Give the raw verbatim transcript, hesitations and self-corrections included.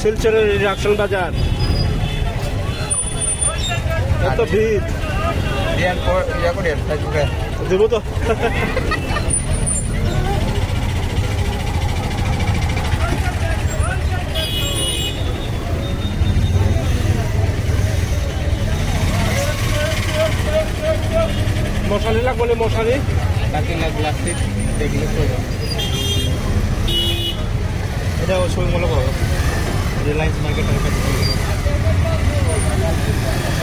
শিলচরের রিয়াকশন বাজার এত ভিড় দিয়ান পর ইয়া করে থাকবে দেব তো মশারি লাগবে মশারি তাকে না প্লাস্টিক দেখলে তো এটা শপিং মলে পাবো রিলায়েন্স মার্কেট